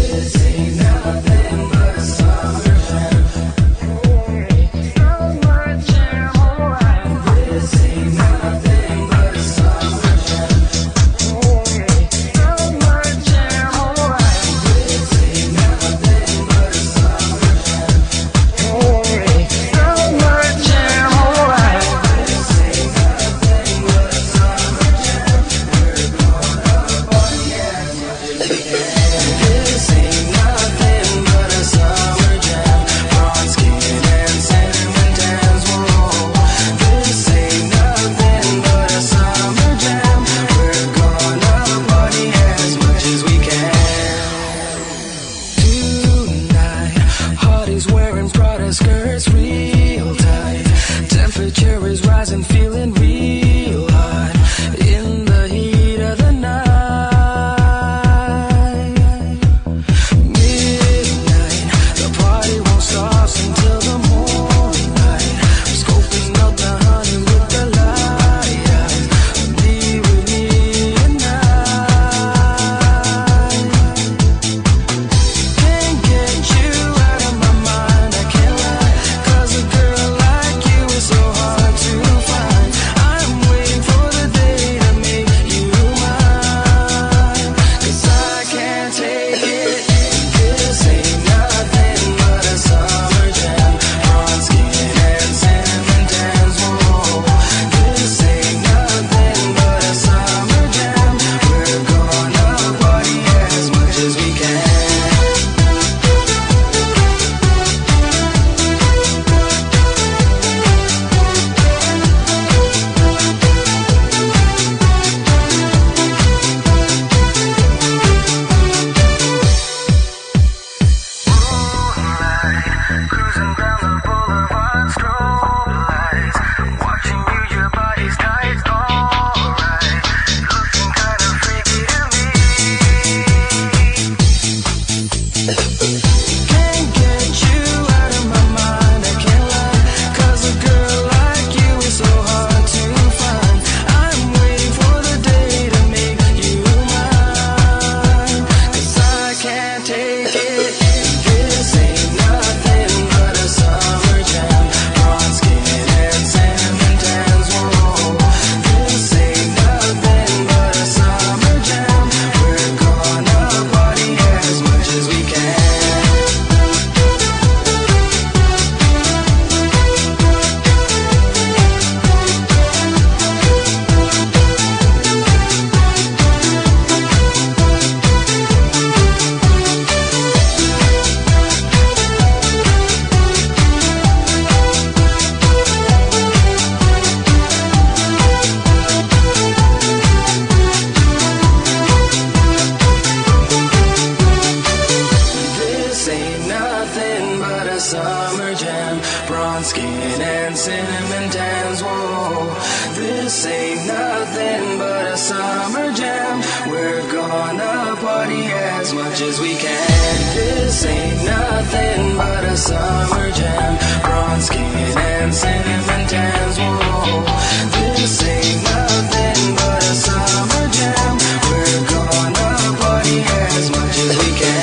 summer jam, bronze skin and cinnamon tans. Whoa, this ain't nothing but a summer jam. We're gonna party as much as we can. This ain't nothing but a summer jam, bronze skin and cinnamon tans. Whoa, this ain't nothing but a summer jam. We're gonna party as much as we can.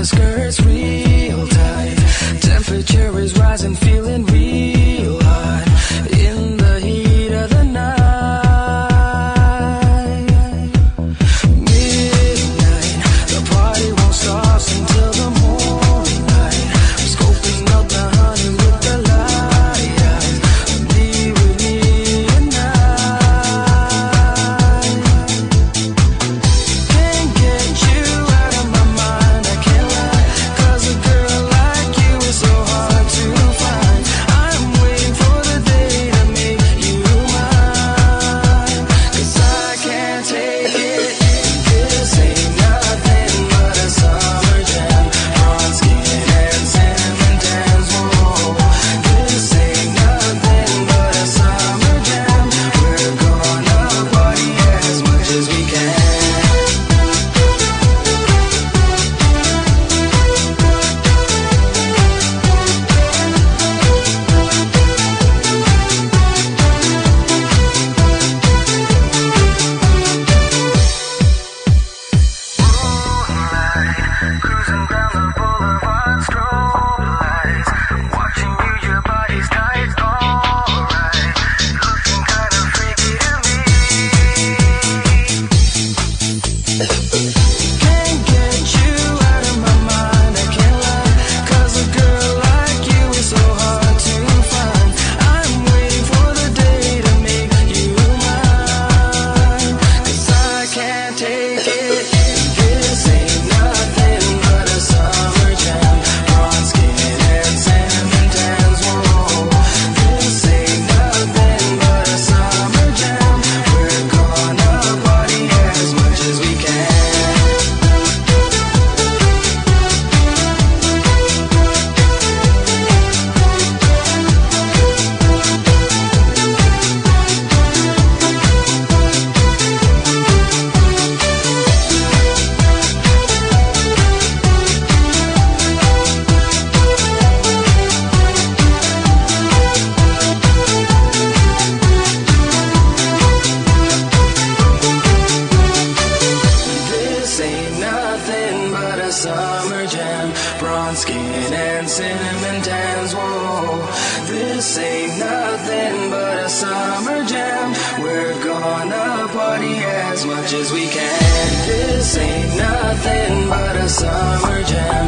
the skirt's real tight. Temperature is rising, feeling real hot in the heat of the night. Midnight, the party won't stop until the morning light. I'm scoping out the honey with the light eyes. Be with me tonight. Can't get you out of my mind, I can't lie. 'Cause a girl like you is so hard to find. I'm waiting for the day to make you mine. 'Cause I can't take it. This ain't nothing but a summer jam. Bronze skin and cinnamon tans. Whoa, this ain't nothing but a summer jam. We're gonna party as much as we can. Cruising down the boulevard, strobe lights. Watching you, your body's tight, alright. Looking kinda freaky to me. Can't get you out of my mind, I can't lie. 'Cause a girl like you is so hard to find. I'm waiting for the day to make you mine. 'Cause I can't take it. This ain't nothing but a summer jam. Bronze skin and cinnamon tans. Whoa, this ain't nothing but a summer jam. We're gonna party as much as we can. This ain't nothing but a summer jam. Bronze skin and cinnamon tans. Whoa, this ain't nothing but a summer jam. We're gonna party as much as we can. This ain't nothing but a summer jam.